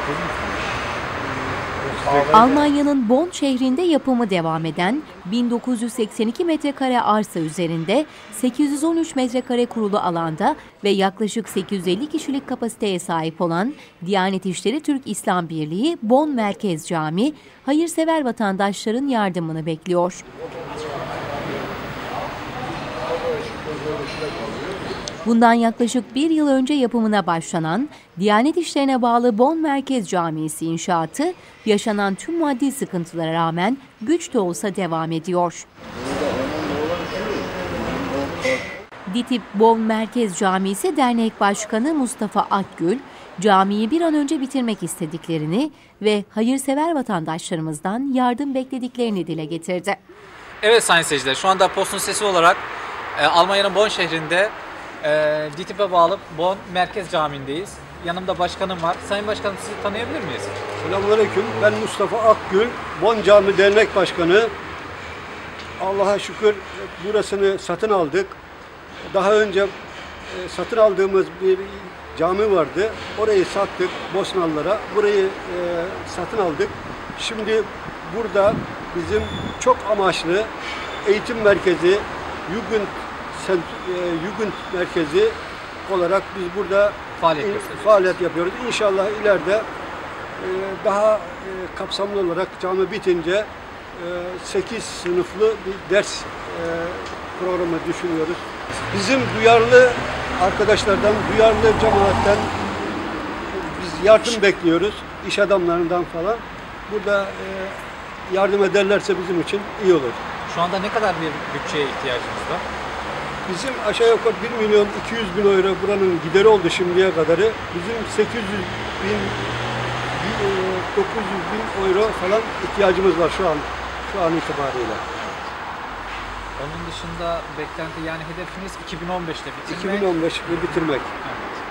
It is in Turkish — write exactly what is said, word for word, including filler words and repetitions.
Almanya'nın Bonn şehrinde yapımı devam eden bin dokuz yüz seksen iki metrekare arsa üzerinde sekiz yüz on üç metrekare kurulu alanda ve yaklaşık sekiz yüz elli kişilik kapasiteye sahip olan Diyanet İşleri Türk İslam Birliği Bonn Merkez Camii, hayırsever vatandaşların yardımını bekliyor. Bundan yaklaşık bir yıl önce yapımına başlanan Diyanet İşleri'ne bağlı Bonn Merkez Camisi inşaatı, yaşanan tüm maddi sıkıntılara rağmen güç de olsa devam ediyor. DİTİB Bonn Merkez Camisi Dernek Başkanı Mustafa Akgül, camiyi bir an önce bitirmek istediklerini ve hayırsever vatandaşlarımızdan yardım beklediklerini dile getirdi. Evet sayın seyirciler, şu anda Post'un sesi olarak e, Almanya'nın Bonn şehrinde e, DİTİB'e bağlı Bonn Merkez Camii'ndeyiz. Yanımda başkanım var. Sayın Başkanım, sizi tanıyabilir miyiz? Selamünaleyküm. Ben Mustafa Akgül, Bonn Cami Dernek Başkanı. Allah'a şükür burasını satın aldık. Daha önce e, satın aldığımız bir cami vardı. Orayı sattık Bosnalılara. Burayı e, satın aldık. Şimdi burada bizim çok amaçlı eğitim merkezi, Jugend, Jugend merkezi olarak biz burada faaliyet, in, faaliyet yapıyoruz. İnşallah ileride e, daha e, kapsamlı olarak cami bitince e, sekiz sınıflı bir ders e, programı düşünüyoruz. Bizim duyarlı arkadaşlardan, duyarlı cemaatten biz yardım bekliyoruz. İş adamlarından falan. Burada e, yardım ederlerse bizim için iyi olur. Şu anda ne kadar bir bütçeye ihtiyacımız var? Bizim aşağı yukarı bir milyon iki yüz bin euro buranın gideri oldu şimdiye kadarı. Bizim sekiz yüz bin, dokuz yüz bin euro falan ihtiyacımız var şu an, şu an itibariyle. Onun dışında beklenti, yani hedefimiz iki bin on beşte bitirmek. iki bin on beşte bitirmek. Evet.